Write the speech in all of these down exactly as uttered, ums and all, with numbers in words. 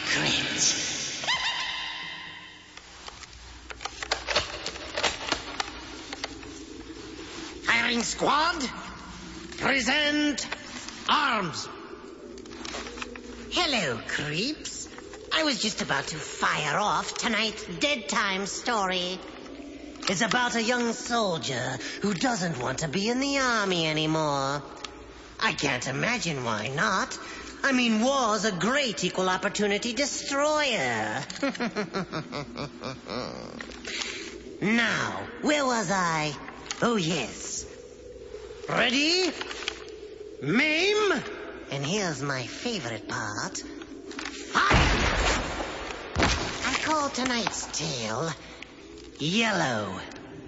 secret. Firing squad, present arms. Hello, creeps. I was just about to fire off tonight's Dead Time story. It's about a young soldier who doesn't want to be in the army anymore. I can't imagine why not. I mean, war's a great equal opportunity destroyer. Now, where was I? Oh, yes. Ready? Maim? And here's my favorite part. Fire! I call tonight's tale Yellow.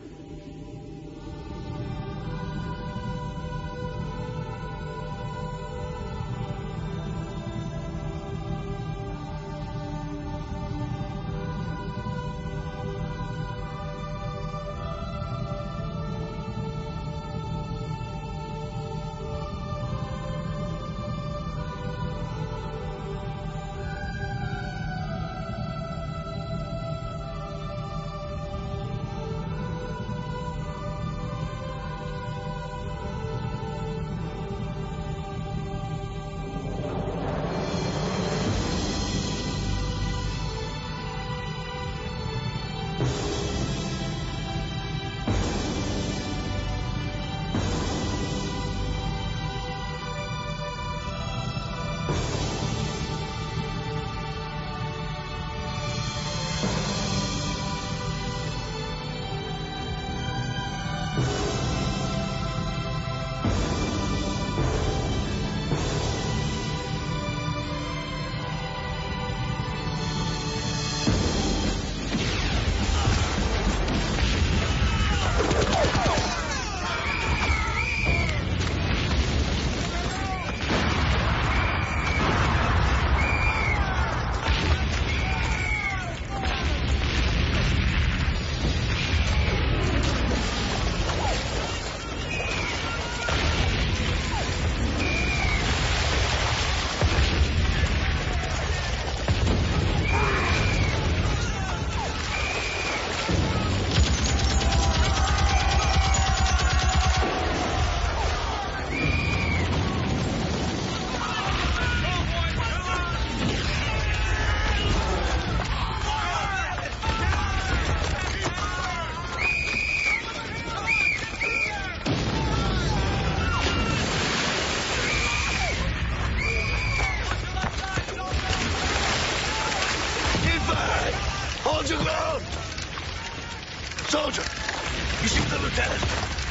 Soldier, you see the lieutenant?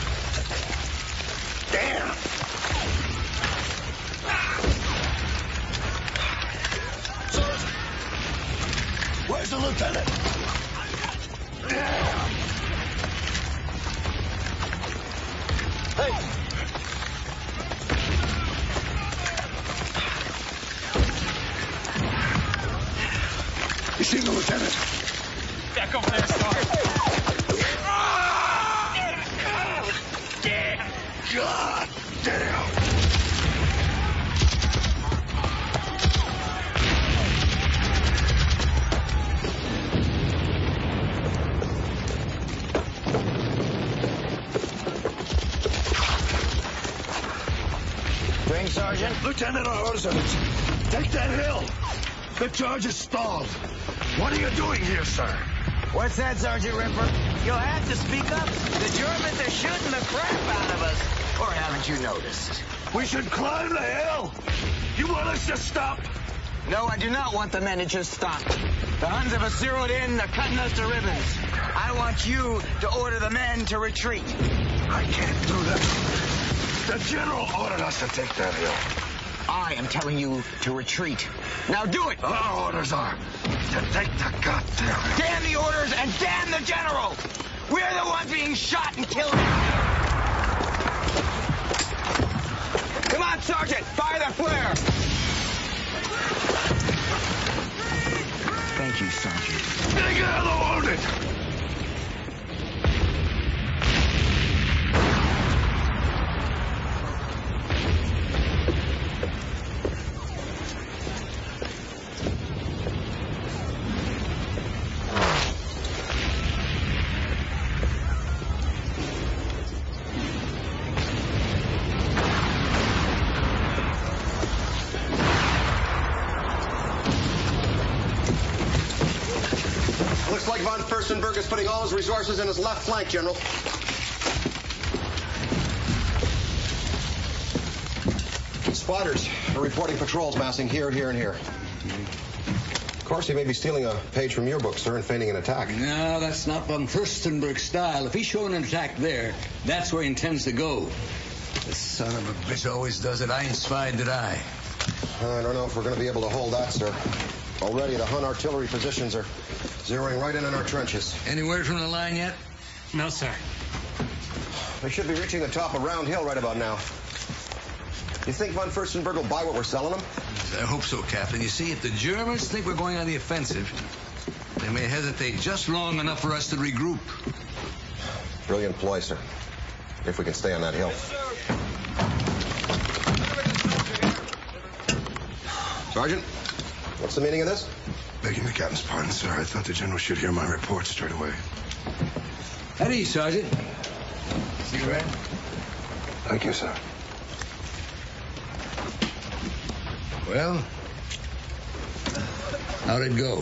Damn. Soldier, where's the lieutenant? Damn. Hey. You see the lieutenant? Back over there, Star. God damn! Ring, Sergeant. Lieutenant, our orders are take that hill. The charge is stalled. What are you doing here, sir? What's that, Sergeant Ripper? You'll have to speak up. The Germans are shooting the crap out of us. Or haven't you noticed? We should climb the hill. You want us to stop? No, I do not want the men to just stop. The Huns have us zeroed in. They're cutting us to ribbons. I want you to order the men to retreat. I can't do that. The general ordered us to take that hill. I am telling you to retreat. Now do it! Our orders are to take the goddamn hill. Damn the orders and damn the general! We're the ones being shot and killed. Come on, Sergeant! Fire the flare! Thank you, Sergeant. Take out the wounded! like von Furstenberg is putting all his resources in his left flank, General. Spotters are reporting patrols massing here, here, and here. Of course, he may be stealing a page from your book, sir, and feigning an attack. No, that's not von Furstenberg's style. If he's showing an attack there, that's where he intends to go. The son of a bitch always does it. I ain't spied, did I? I don't know if we're going to be able to hold that, sir. Already, the Hun artillery positions are zeroing right in on our trenches. Any word from the line yet? No, sir. We should be reaching the top of Round Hill right about now. You think von Furstenberg will buy what we're selling him? I hope so, Captain. You see, if the Germans think we're going on the offensive, they may hesitate just long enough for us to regroup. Brilliant ploy, sir. If we can stay on that hill. Sergeant, what's the meaning of this? Begging the captain's pardon, sir. I thought the general should hear my report straight away. At ease, Sergeant. Cigarette? Thank you, sir. Well, how'd it go?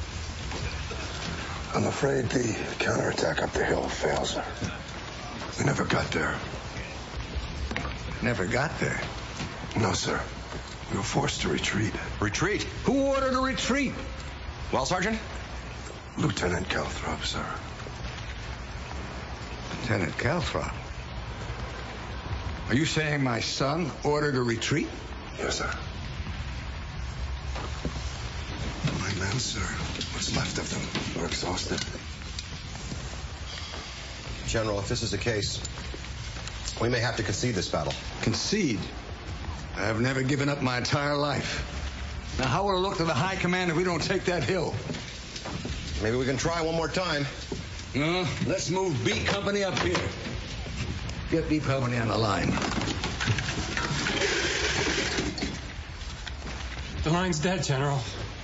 I'm afraid the counterattack up the hill failed, sir. We never got there. Never got there. No, sir. We were forced to retreat. Retreat? Who ordered a retreat? Well, Sergeant? Lieutenant Calthrop, sir. Lieutenant Calthrop? Are you saying my son ordered a retreat? Yes, sir. My men, sir. What's left of them? We're exhausted. General, if this is the case, we may have to concede this battle. Concede? I've never given up my entire life. Now, how will it look to the high command if we don't take that hill? Maybe we can try one more time. No, let's move B Company up here. Get B Company on the line. The line's dead, General.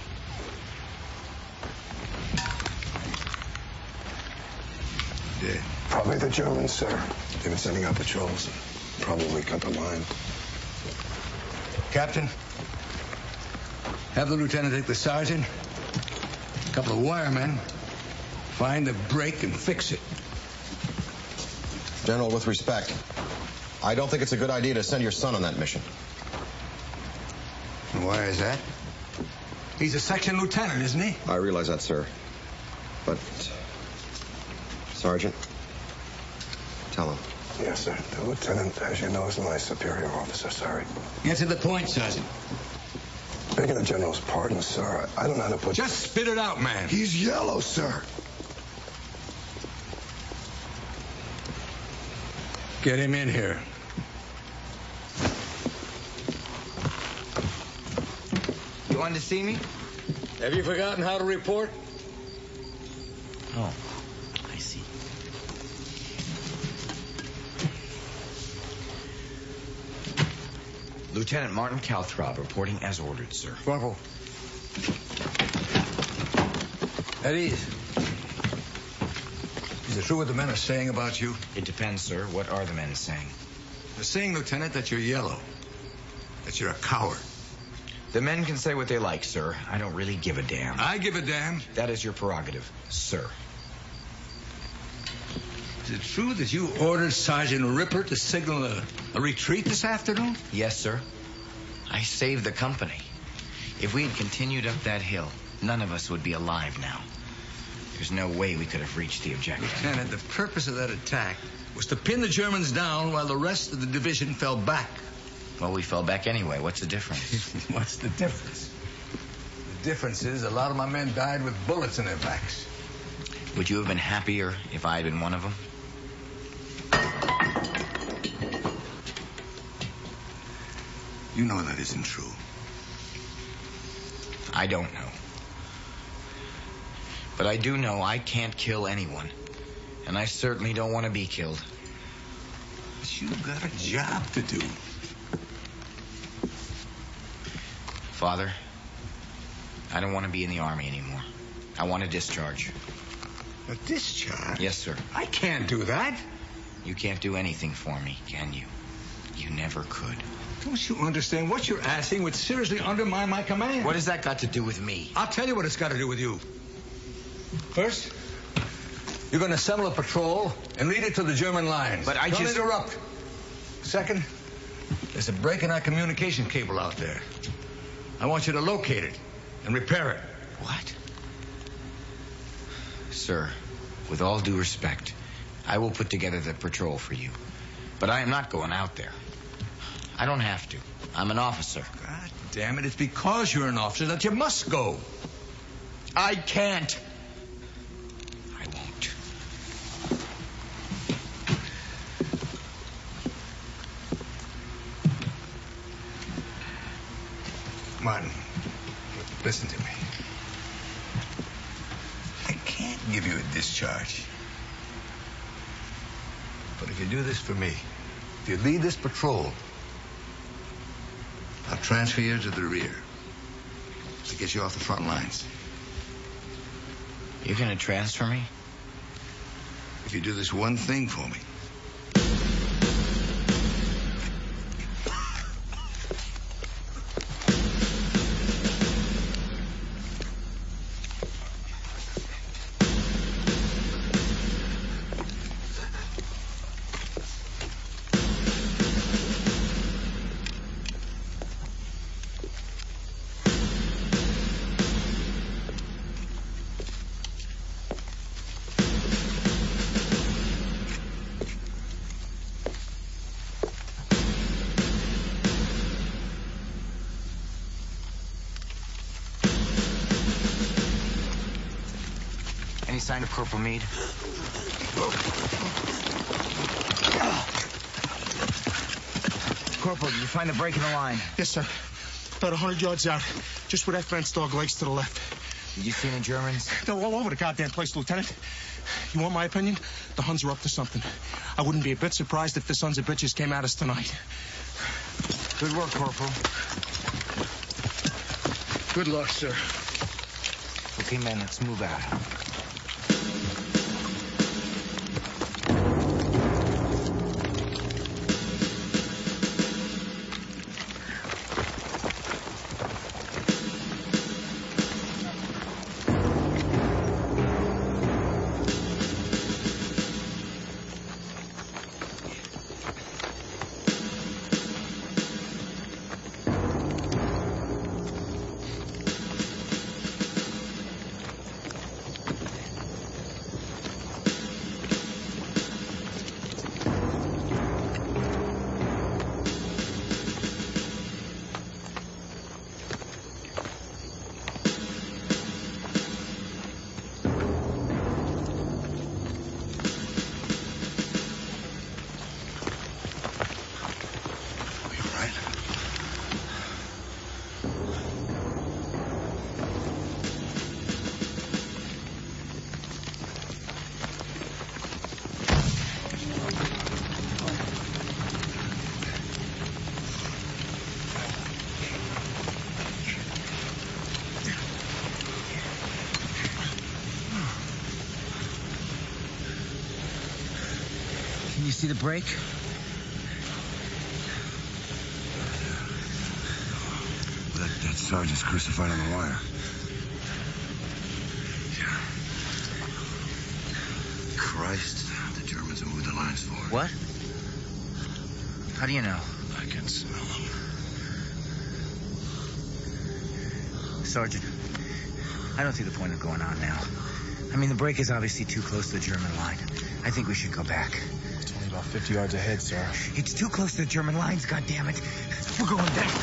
Dead. Probably the Germans, sir. They've been sending out patrols. Probably cut the line. Captain, have the lieutenant take the sergeant, a couple of wiremen, find the break and fix it. General, with respect, I don't think it's a good idea to send your son on that mission. And why is that? He's a section lieutenant, isn't he? I realize that, sir. But, Sergeant, tell him. Yes, sir. The lieutenant, as you know, is my superior officer, sorry. Get to the point, Sergeant. Begging the general's pardon, sir. I don't know how to put... Just spit it out, man. He's yellow, sir. Get him in here. You wanted to see me? Have you forgotten how to report? Oh, I see. Lieutenant Martin Calthrop reporting as ordered, sir. Bravo. At ease. Is it true what the men are saying about you? It depends, sir. What are the men saying? They're saying, Lieutenant, that you're yellow. That you're a coward. The men can say what they like, sir. I don't really give a damn. I give a damn. That is your prerogative, sir. Is it true that you ordered Sergeant Ripper to signal a, a retreat this afternoon? Yes, sir. I saved the company. If we had continued up that hill, none of us would be alive now. There's no way we could have reached the objective. Lieutenant, the purpose of that attack was to pin the Germans down while the rest of the division fell back. Well, we fell back anyway. What's the difference? What's the difference? The difference is a lot of my men died with bullets in their backs. Would you have been happier if I had been one of them? You know that isn't true. I don't know. But I do know I can't kill anyone. And I certainly don't want to be killed. But you've got a job to do. Father, I don't want to be in the Army anymore. I want a discharge. A discharge? Yes, sir. I can't do that. You can't do anything for me, can you? You never could. Don't you understand? What you're asking would seriously undermine my command. What has that got to do with me? I'll tell you what it's got to do with you. First, You're going to assemble a patrol and lead it to the German lines. But I Don't just... interrupt. Second, there's a break in our communication cable out there. I want you to locate it and repair it. What? Sir, with all due respect, I will put together the patrol for you. But I am not going out there. I don't have to. I'm an officer. God damn it, it's because you're an officer that you must go. I can't. I won't. Martin, listen to me. I can't give you a discharge. But if you do this for me, if you lead this patrol, I'll transfer you to the rear to get you off the front lines. You're gonna transfer me? If you do this one thing for me. Any sign of Corporal Meade? Corporal, did you find the break in the line? Yes, sir. About a hundred yards out. Just where that fence dog legs to the left. Did you see any Germans? They're all over the goddamn place, Lieutenant. You want my opinion? The Huns are up to something. I wouldn't be a bit surprised if the sons of bitches came at us tonight. Good work, Corporal. Good luck, sir. Okay, men, let's move out. Can you see the break? That, that sergeant's crucified on the wire. Christ, the Germans have moved the lines forward. What? How do you know? I can smell them. Sergeant, I don't see the point of going on now. I mean, the break is obviously too close to the German line. I think we should go back. It's only about fifty yards ahead, sir. It's too close to the German lines, goddammit. We're going back.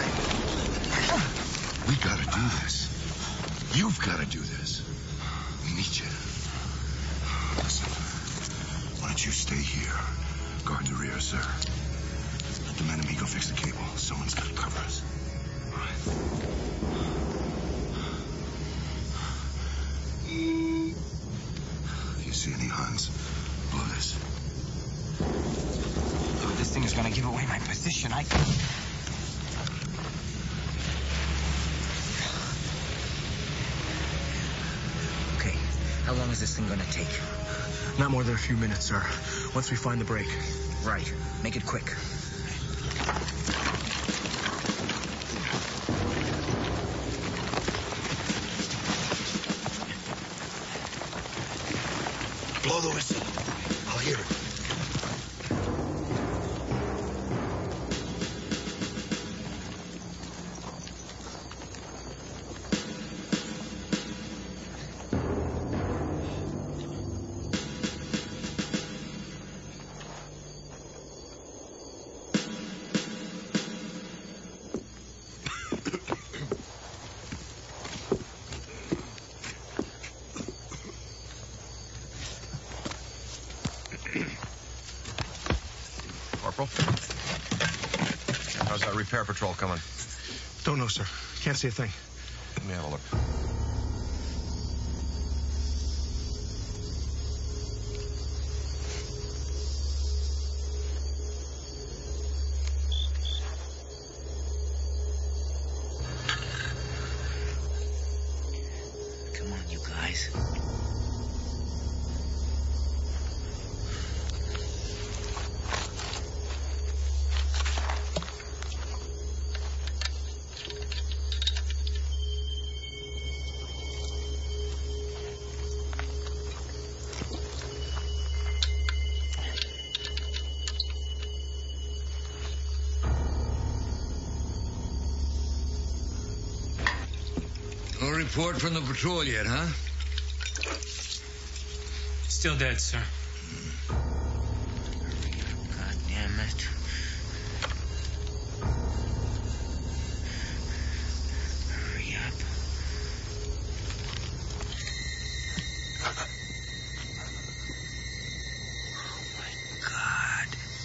We gotta do this. You've gotta do this. We need you. Listen, why don't you stay here? Guard the rear, sir. Let the enemy go fix the cable. Someone's gotta cover us. All right. If you see any Huns, blow this. Oh, this thing is gonna give away my position. I... Okay, how long is this thing gonna take? Not more than a few minutes, sir. Once we find the break. Right, make it quick. blow the whistle. I'll hear it. Corporal? How's that repair patrol coming? Don't know, sir. Can't see a thing. Let me have a look. Come on, you guys. No report from the patrol yet, huh? Still dead, sir. God damn it. Hurry up. Oh, my God.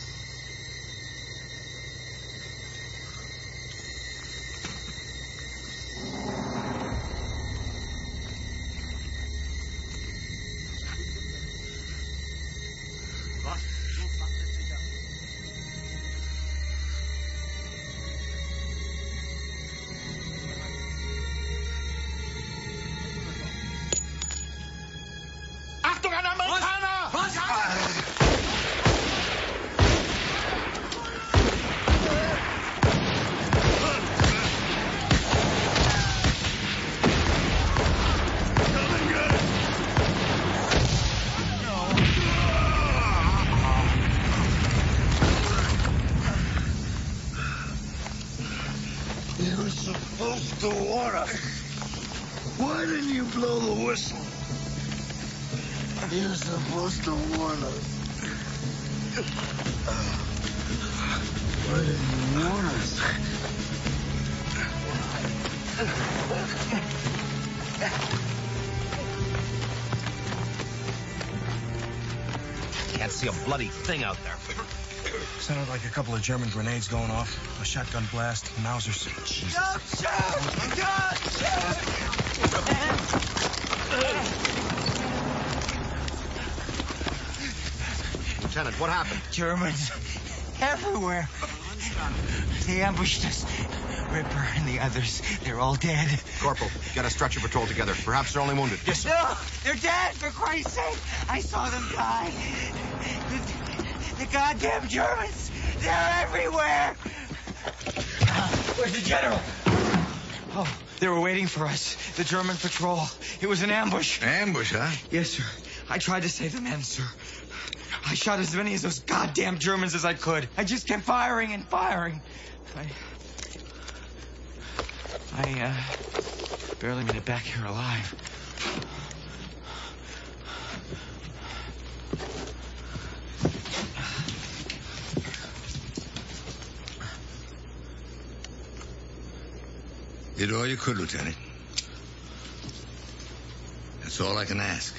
You were supposed to warn us. Why didn't you blow the whistle? You were supposed to warn us. Why didn't you warn us? Can't see a bloody thing out there. Sounded like a couple of German grenades going off. A shotgun blast, Mausers. Jesus. Don't shoot! Don't shoot! Lieutenant, what happened? Germans everywhere. They ambushed us. Ripper and the others, they're all dead. Corporal, get a stretcher patrol together. Perhaps they're only wounded. Yes, sir. No, they're dead, for Christ's sake. I saw them die. The, the goddamn Germans, they're everywhere. Where's the general? Oh, they were waiting for us. The German patrol. It was an ambush. Ambush, huh? Yes, sir. I tried to save the men, sir. I shot as many of those goddamn Germans as I could. I just kept firing and firing. I... I, uh, barely made it back here alive. Did all you could, Lieutenant. That's all I can ask.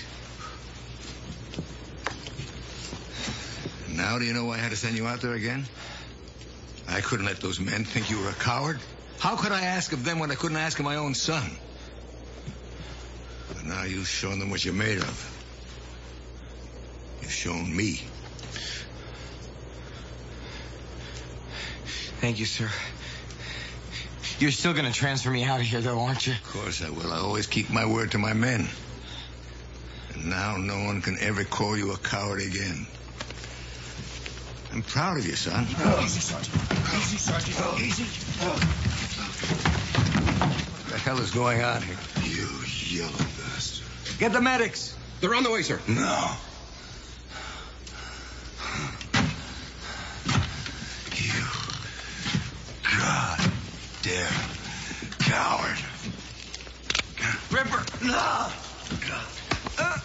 Now do you know why I had to send you out there again? I couldn't let those men think you were a coward. How could I ask of them what I couldn't ask of my own son? But now you've shown them what you're made of. You've shown me. Thank you, sir. You're still going to transfer me out of here, though, aren't you? Of course I will. I always keep my word to my men. And now no one can ever call you a coward again. I'm proud of you, son. Easy, Sergeant. Easy, Sergeant. Easy. What the hell is going on here? You yellow bastard. Get the medics. They're on the way, sir. No. dare. Coward. Ripper, no! Uh.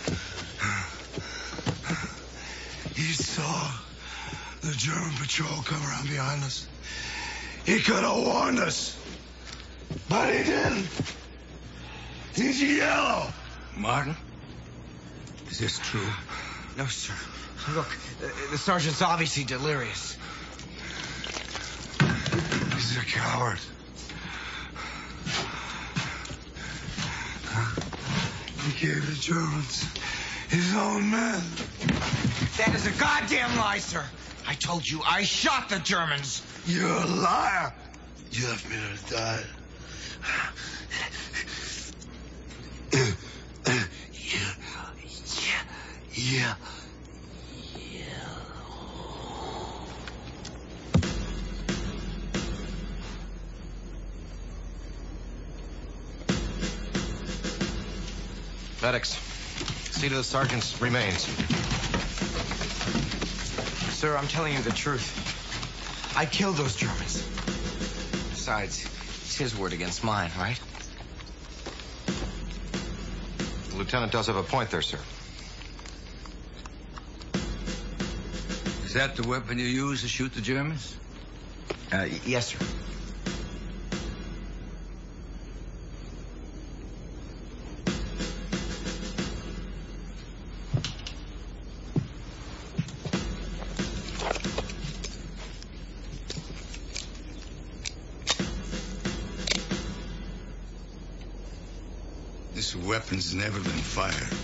He saw the German patrol come around behind us. He could have warned us. But he didn't. He's yellow. Martin? Is this true? No, sir. Look, the, the sergeant's obviously delirious. He's a coward. He gave the Germans his own men. That is a goddamn lie, sir. I told you I shot the Germans. You're a liar. You left me to die. Yeah. Yeah. Yeah. Medics, see to the sergeant's remains. Sir, I'm telling you the truth. I killed those Germans. Besides, it's his word against mine, right? The lieutenant does have a point there, sir. Is that the weapon you used to shoot the Germans? Uh, yes, sir. This weapon's never been fired.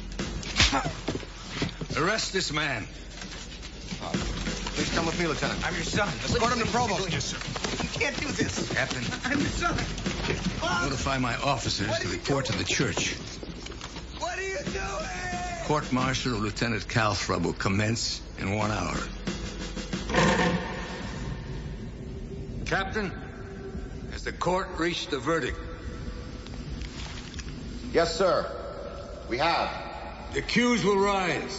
Arrest this man. Uh, please come with me, Lieutenant. I'm your son. Escort him to Provost. Yes, sir. You can't do this. Captain, I'm your son. notify my officers to report to the church. What are you doing? Court-martial of Lieutenant Calthrop will commence in one hour. Captain, has the court reached a verdict? Yes, sir. We have. The accused will rise.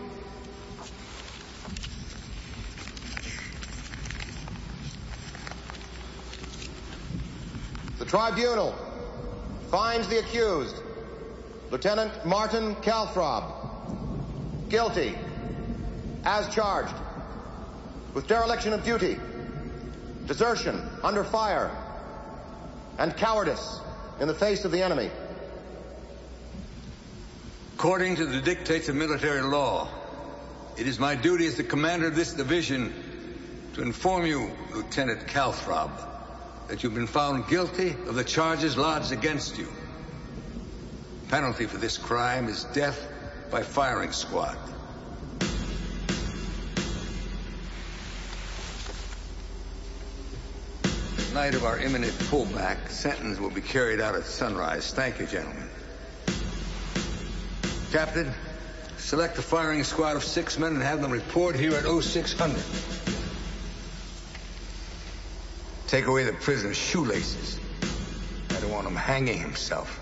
The tribunal finds the accused, Lieutenant Martin Calthrop, guilty, as charged, with dereliction of duty, desertion under fire, and cowardice in the face of the enemy. According to the dictates of military law, it is my duty as the commander of this division to inform you, Lieutenant Calthrop, that you've been found guilty of the charges lodged against you. Penalty for this crime is death by firing squad. Night of our imminent pullback, sentence will be carried out at sunrise. Thank you, gentlemen. Captain, select a firing squad of six men and have them report here at oh six hundred. Take away the prisoner's shoelaces. I don't want him hanging himself.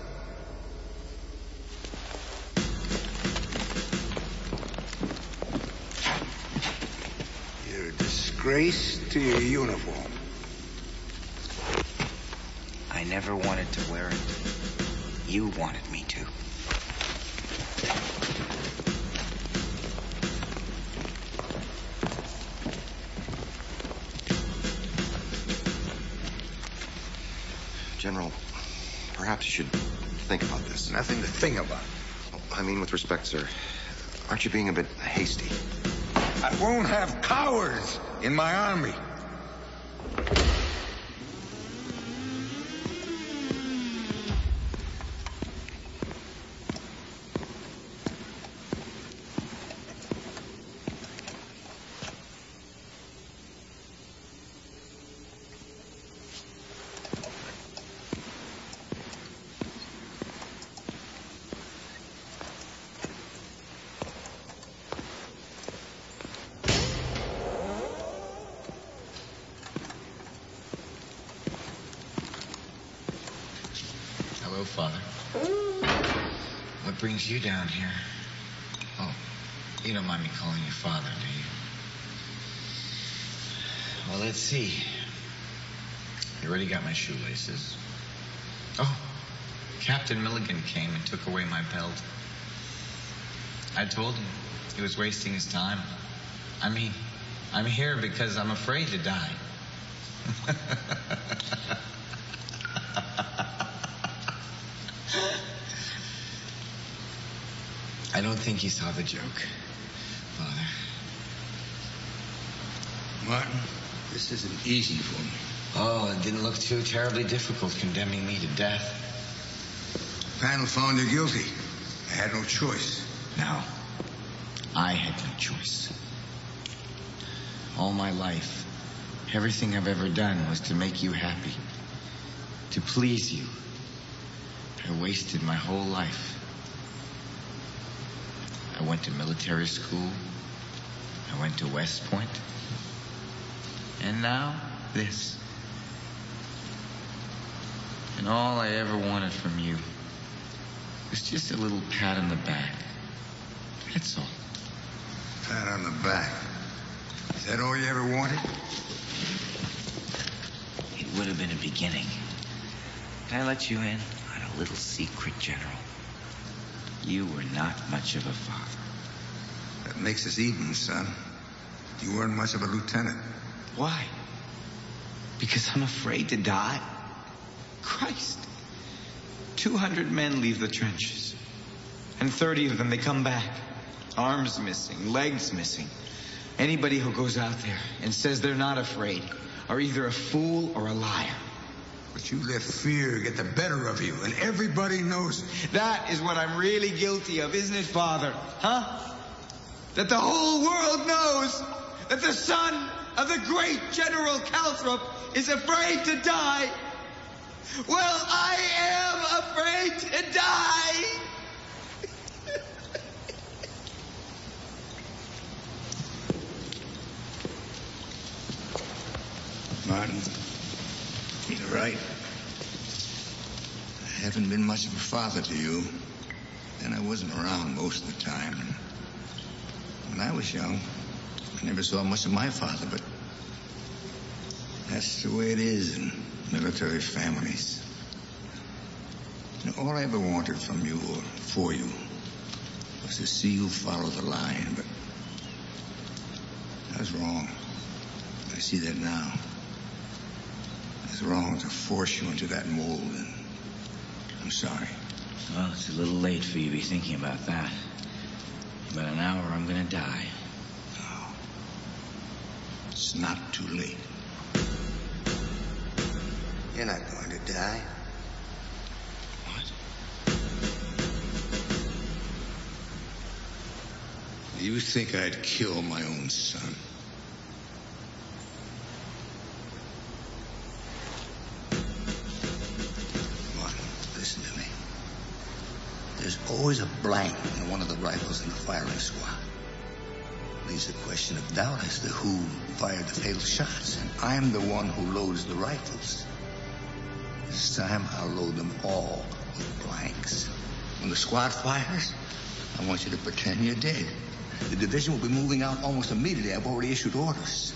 You're a disgrace to your uniform. I never wanted to wear it. You wanted me to. General, perhaps you should think about this. Nothing to think about. I mean, with respect, sir, aren't you being a bit hasty? I won't have cowards in my army. Hello, Father. What brings you down here? Oh, you don't mind me calling you Father, do you? Well, let's see. You already got my shoelaces. Oh, Captain Milligan came and took away my belt. I told him he was wasting his time. I mean, I'm here because I'm afraid to die. I don't think he saw the joke, Father. Martin, this isn't easy for me. Oh, it didn't look too terribly difficult condemning me to death. The panel found you guilty. I had no choice. No, I had no choice. All my life, everything I've ever done was to make you happy, to please you. I wasted my whole life. I went to military school. I went to West Point. And now, this. And all I ever wanted from you was just a little pat on the back. That's all. Pat on the back. Is that all you ever wanted? It would have been a beginning. But I let you in on a little secret, General. You were not much of a father. That makes us even, son. You weren't much of a lieutenant. Why? Because I'm afraid to die? Christ. two hundred men leave the trenches. And thirty of them, they come back. Arms missing, legs missing. Anybody who goes out there and says they're not afraid are either a fool or a liar. But you let fear get the better of you, and everybody knows it. That is what I'm really guilty of, isn't it, Father? Huh? That the whole world knows that the son of the great General Calthrop is afraid to die. Well, I am afraid to die. Martin, you're right. I haven't been much of a father to you, and I wasn't around most of the time. And when I was young, I never saw much of my father, but that's the way it is in military families. You know, all I ever wanted from you or for you was to see you follow the line, but I was wrong. I see that now. It's wrong to force you into that mold, and I'm sorry. Well, it's a little late for you to be thinking about that. In about an hour, I'm gonna die. No. It's not too late. You're not going to die. What? You think I'd kill my own son? There's always a blank in one of the rifles in the firing squad. Leaves a question of doubt as to who fired the fatal shots, and I'm the one who loads the rifles. This time I'll load them all with blanks. When the squad fires, I want you to pretend you're dead. The division will be moving out almost immediately. I've already issued orders.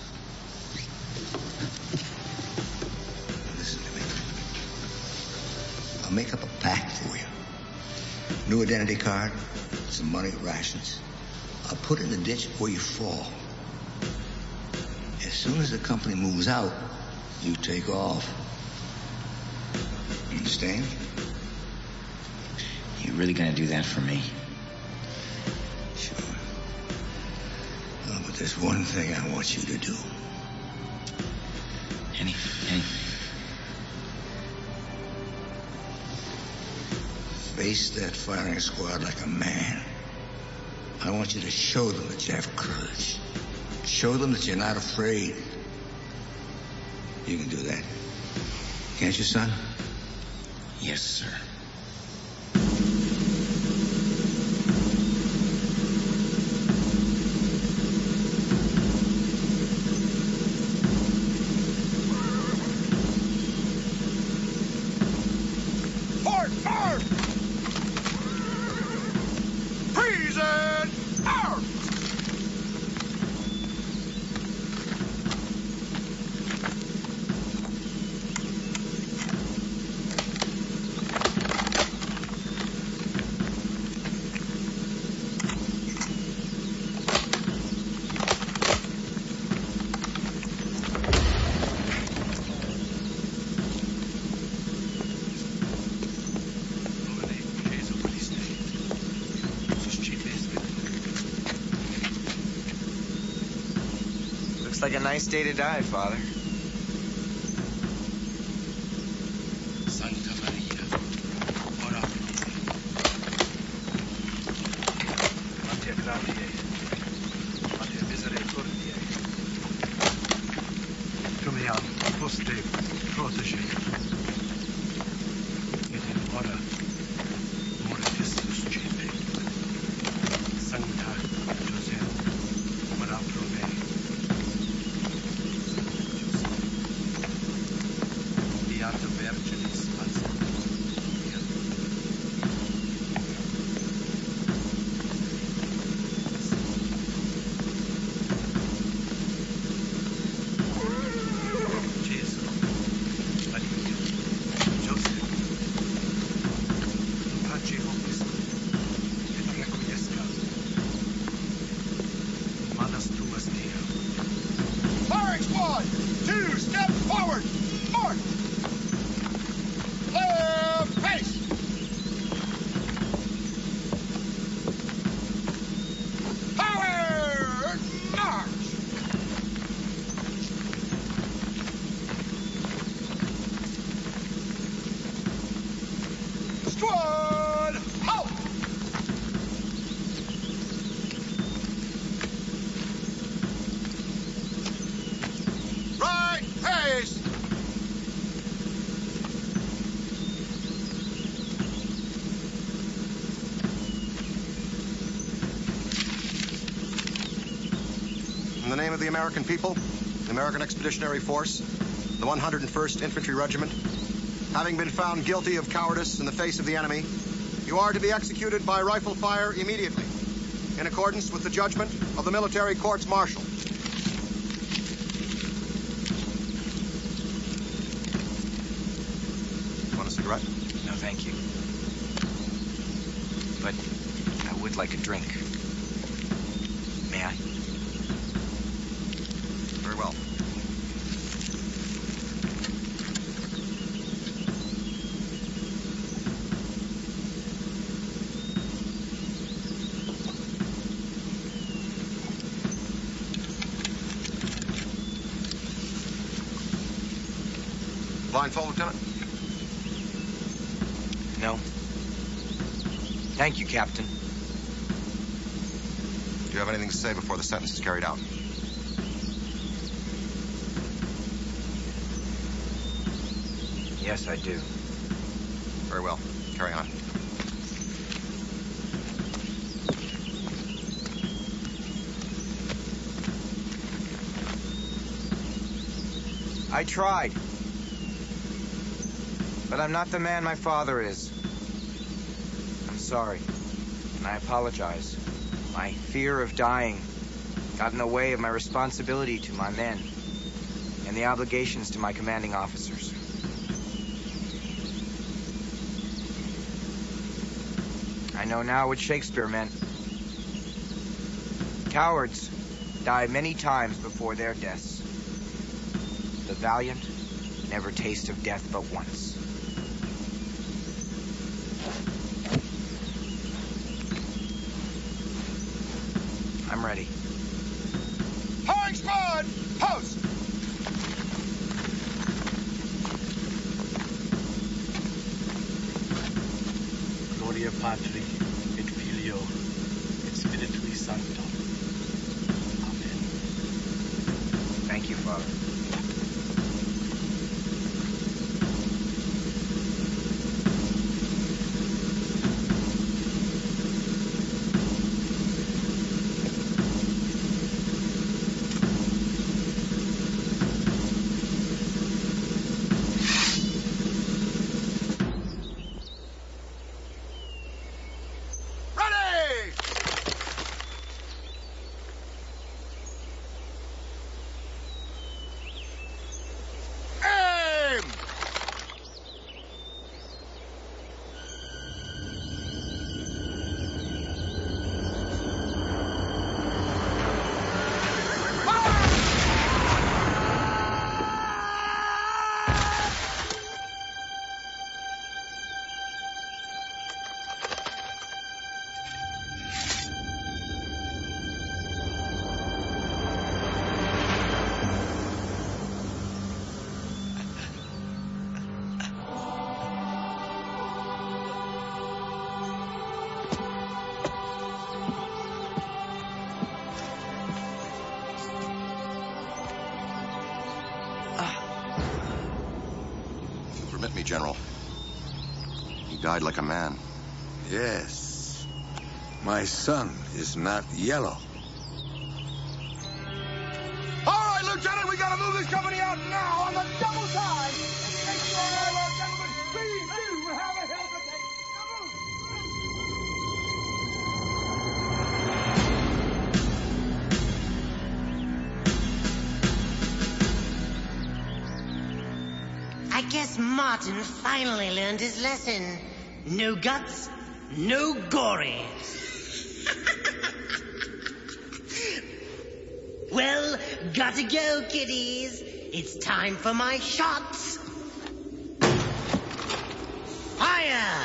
Listen to me. I'll make up a pack for you. New identity card, some money, rations. I'll put it in the ditch where you fall. As soon as the company moves out, you take off. You understand? You really gonna do that for me? Sure. Oh, but there's one thing I want you to do. Anything, anything. Face that firing squad like a man. I want you to show them that you have courage. Show them that you're not afraid. You can do that. Can't you, son? Yes, sir. Port, port! Treason! Out! Looks like a nice day to die, Father. Santa Maria, ora pro me. Mantia gratiae, mantia misericordiae. Tu meam poste protege. Et in hora mortis suscite. Sancta Joseph, ora pro me. Beata Virginis Pazia. Gesù, Maria, Joseph, pace vobis, et requiescat. Manas tuas Deo. Firing squad! Two steps forward! March! Left face! Forward march! Squad, halt! Right face! In the name of the American people, the American Expeditionary Force, the one hundred first Infantry Regiment, having been found guilty of cowardice in the face of the enemy, you are to be executed by rifle fire immediately, in accordance with the judgment of the military courts martial. Want a cigarette? No, thank you. But I would like a drink. May I? Very well. Blindfold, Lieutenant? No. Thank you, Captain. Do you have anything to say before the sentence is carried out? Yes, I do. Very well. Carry on. I tried. But I'm not the man my father is. I'm sorry. And I apologize. My fear of dying got in the way of my responsibility to my men and the obligations to my commanding officers. I know now what Shakespeare meant. Cowards die many times before their deaths. The valiant never taste of death but once. I'm ready. Firing squad, post! Gloria Patri, et Filio, et Spiritui Sancto. Amen. Thank you, Father. Ready! permit me, General. He died like a man. Yes. My son is not yellow. All right, Lieutenant, we gotta move this company out now on the double time. Make sure all our gentlemen, please do have a hill to take. I guess Martin finally learned his lesson. No guts, no gory. Well, gotta go, kiddies. It's time for my shots. Fire!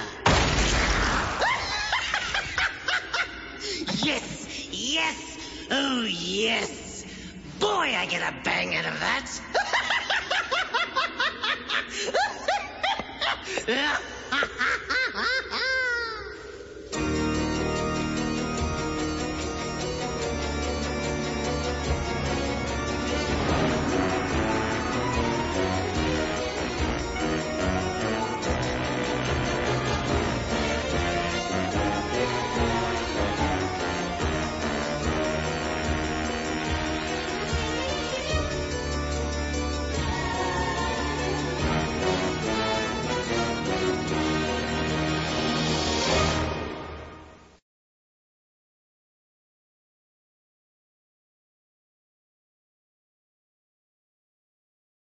Yes, yes, oh yes. Boy, I get a bang out of that.